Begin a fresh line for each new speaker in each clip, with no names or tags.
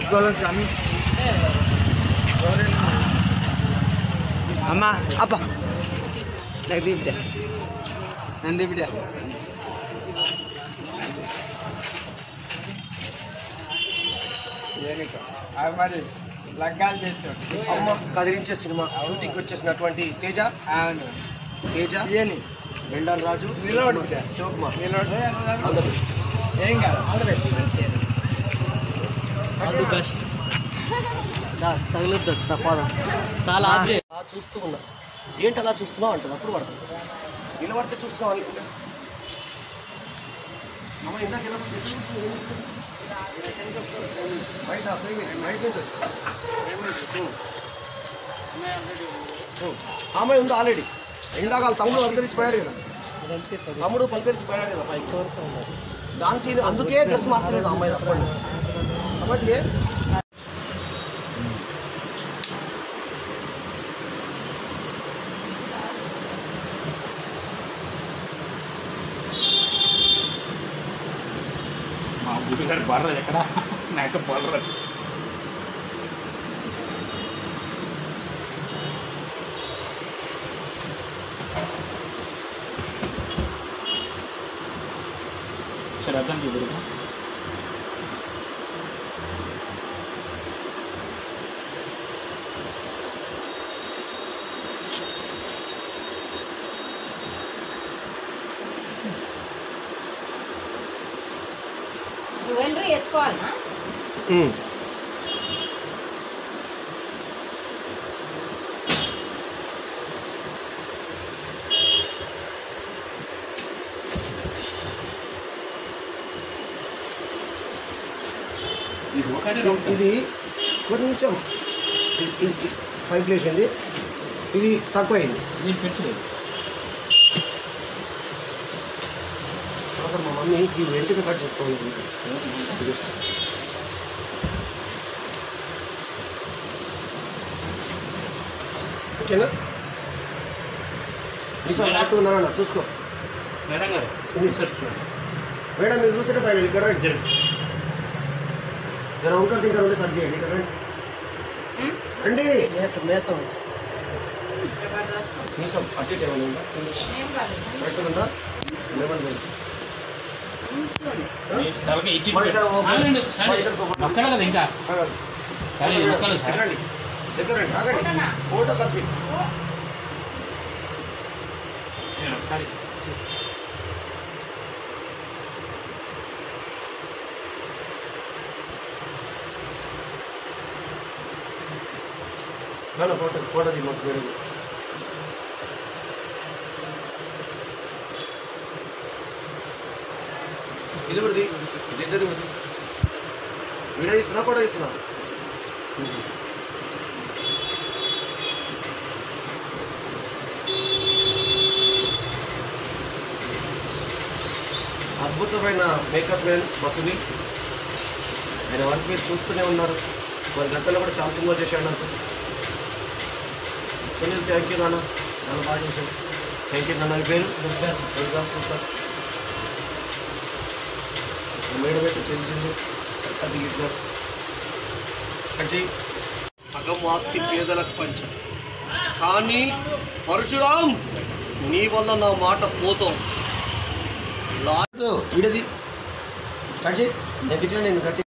అమ్మా అబ్బా నాకు దింపితే నన్ను దింపితే మరి లగ్గాలు చేస్తాడు
అమ్మ కదిలించే సినిమా షూటింగ్కి వచ్చేసినటువంటి Teja Teja Bendal Raju Shivakumar all the best.
ఏం కాదు ఆల్ ద బెస్ట్ తగులుతుంది తప్పదు చాలా
చూస్తూ ఉన్నా ఏంటి అలా చూస్తున్నావు అంటది అప్పుడు పడుతుంది ఇలా పడితే చూస్తున్నావు అనుకుంటా అమ్మ ఇందాక ఇలా అమ్మాయి ఉంది ఆల్రెడీ ఇందాక వాళ్ళ తమ్ముడు పలకరించిపోయాడు కదా తమ్ముడు పలకరించిపోయాడు కదా పైకి దాని సీన్ అందుకే డ్రెస్ మార్చలేదు అమ్మాయి అప్పటి నుంచి సమజ్గే
మా గుడి గారు బర్రదు ఎక్కడ నాకు బర్రదు సరే అర్థం చూడదు
జ్యువెలరీ వేసుకోవాలనా
ఇది కొంచెం పైకి లేచింది ఇది తక్కువైంది
నేను పెంచలేదు
అక్కడ మా మమ్మీకి వెంటనే కట్ చేసుకోవాలి ఓకేనా ఈసారి కరెక్ట్ ఉందన్నా చూసుకో
మేడం గారు
మేడం మీరు చూస్తే పైన ఇక్కడ జర ఉంకల్ ఇంకా ఉంటే సర్ది చేయండి ఇక్కడ రండి మేసం అటు ఏమైనా ఉందా కరెక్ట్ ఉందా ఏమన్నా
అక్కడ కదా ఇంకా సరే
దగ్గర రండి ఆగండి ఫోటో కలిసి
ఒకసారి
ఫోటో ది మాకు మేడం ఇది కూడా ఇద్దరిది కూడా వీడియో ఇస్తున్నా ఫోటో ఇస్తున్నా అద్భుతమైన మేకప్ మ్యాన్ వసూలి ఆయన వర్క్ మీరు చూస్తూనే ఉన్నారు మరి గతంలో కూడా చాలా సినిమాలు చేశాడు నాకు సునీల్ థ్యాంక్ యూ నాన్న చాలా బాగా చేశాడు థ్యాంక్ యూ నాన్న పేరు సూపర్ మేడం అయితే తెలిసింది అది గిట్లా అంటే సగం ఆస్తి పేదలకు పంచం కానీ పరశురాం నీ వల్ల నా మాట పోతాం వీడది కట్ నేను తిట్టినా నేను కట్టి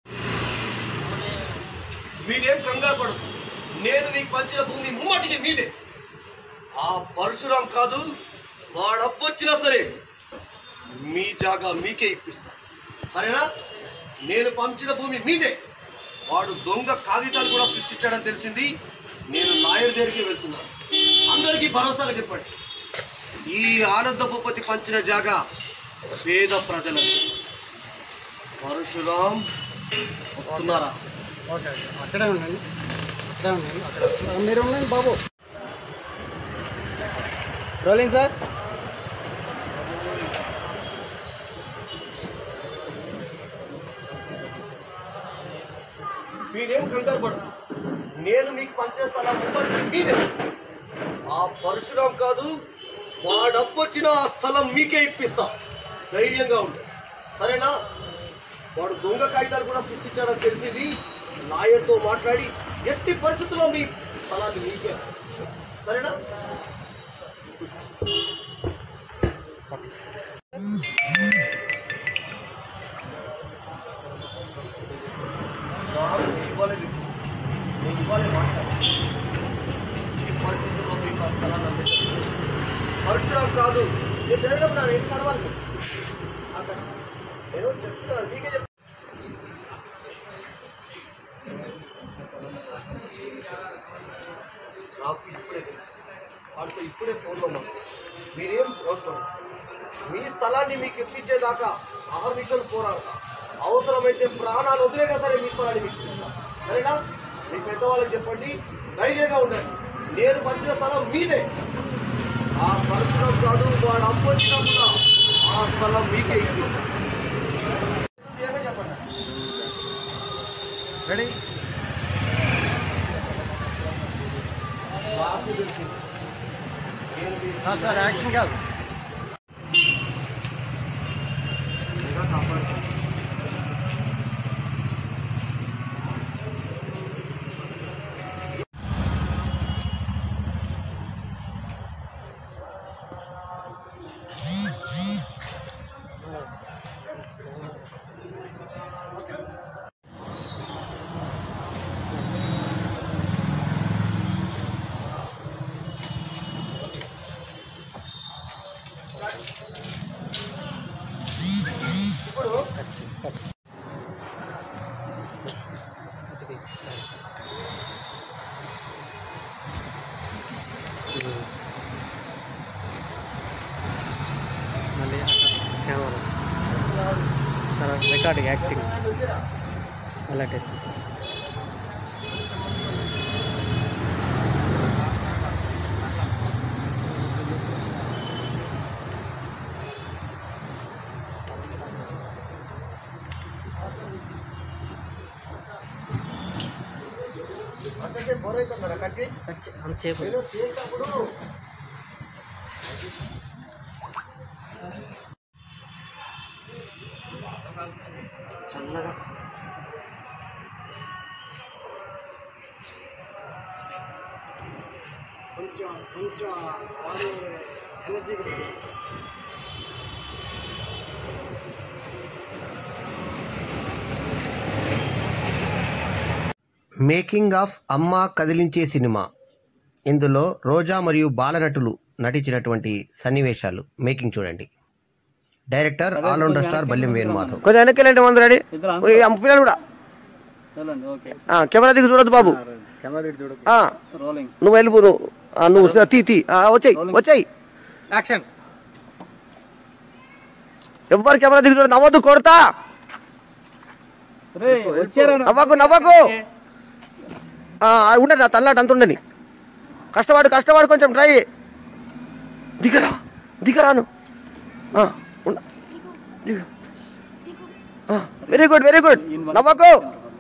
మీరేం కంగారు పడదు నేను మీకు పంచిన భూమి ముమ్మటికి మీదే ఆ పరశురాం కాదు వాడప్పొచ్చినా సరే మీ జాగా మీకే ఇప్పిస్తా సరేనా నేను పంచిన భూమి మీదే వాడు దొంగ కాగితాలు కూడా సృష్టించాడని తెలిసింది నేను లాయర్ దగ్గరికి వెళ్తున్నాను అందరికీ భరోసాగా చెప్పండి ఈ ఆనంద భూపతి పంచిన జాగా పేద ప్రజలకు పరశురాం వస్తున్నారా
అక్కడే ఉండండి మీరు ఉండండి బాబు రోలింగ్ సార్
మీరేం కంగారు పడదు నేను మీకు పంచిన స్థలం మీదే ఆ పరశురాం కాదు వాడప్పొచ్చిన ఆ స్థలం మీకే ఇప్పిస్తా ధైర్యంగా ఉండు సరేనా వాడు దొంగ కాగితాలు కూడా సృష్టించాడని తెలిసింది లాయర్తో మాట్లాడి ఎట్టి పరిస్థితుల్లో మీ స్థలాన్ని మీకే, సరేనా? పరశురాం కాదు, నేను జరగడం నా ఇంటికి నడవాలి అక్కడ. నేను చెప్తాను, మీకే చెప్తాను. నాకు ఇప్పుడే తెలుసు, వాడితో ఇప్పుడే ఫోన్లో ఉన్నాను. మీరేం అవసరం, మీ స్థలాన్ని మీకు ఇప్పించేదాకా అహర్నిశలు పోరాడతా. అవసరమైతే ప్రాణాలు వదిలేగా సరే మీ స్థలాన్ని మీకు ఇప్పిస్తా, సరేనా? మీ పెద్దవాళ్ళకి చెప్పండి, ధైర్యంగా ఉండండి. నేను పంచిన స్థలం మీదే. ఆ పరశురాం కాదు, వాడు అప్పొచ్చినా కూడా ఆ స్థలం మీకే ఇప్పిస్తా. చెప్పండి. రెడీ? నాకు తెలిసింది
సార్ యాక్షన్ కాదు.
ఇప్పుడు
మళ్ళీ కెమెరా తర్వాత రికార్డింగ్ యాక్టింగ్ అలాంటి.
అంటే బొరైతుందా కట్టి
అంతసేపు
నేను చేసినప్పుడు
చల్లగా కొంచెం కొంచెం బాడీ ఎనర్జీ
మేకింగ్ ఆఫ్ అమ్మ కదిలించే సినిమా. ఇందులో రోజా మరియు బాలనటులు నటించినటువంటి సన్నివేశాలు మేకింగ్ చూడండి. Director allrounder star Balyam Venumadhav.
కొంచెం వెనక్కి వెళ్ళండి మందురాడి పిల్లలు కూడా కెమెరా దిగి చూడద్దు బాబు. నువ్వు వెళ్ళిపో, నువ్వు తీ వచ్చాయి వచ్చాయి యాక్షన్. ఎవ్వరు కెమెరా దిగి చూడదు, నవ్వద్దు, కొడతా. నవ్వకు నవ్వకు, ఉండదు నా తల్లాట అంత ఉండని. కష్టపడు కొంచెం ట్రై. దిగరాను. వెరీ గుడ్ నవ్వకు.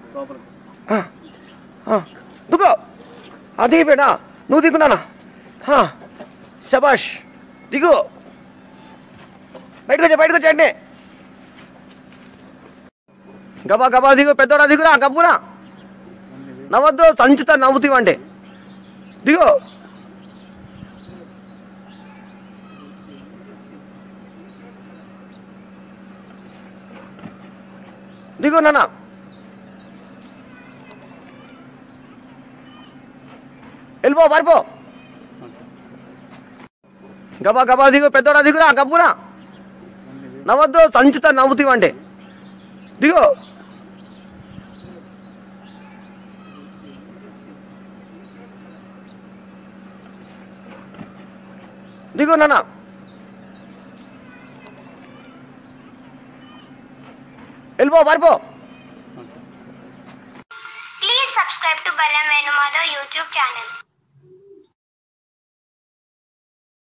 దుకో దిగిపోయినా, నువ్వు దిగున్నానా? శబాష్, దిగు. బయటకు వచ్చేయండి. గబా దిగు, పెద్దోడా దిగురా, గబ్బురా. నవ్వద్దు, సంచుతా నవ్వుతావంటే. దిగు. నాన్న. వెళ్ళిపో, పారిపో. గబా దిగు, పెద్దోడా దిగురా, గబ్బురా. నవ్వద్దు, సంచుతా నవ్వుతావంటే. దిగు. నాన్న. వెళ్ళిపో, పారిపో.
Please subscribe to Ballam Venumadhav YouTube channel.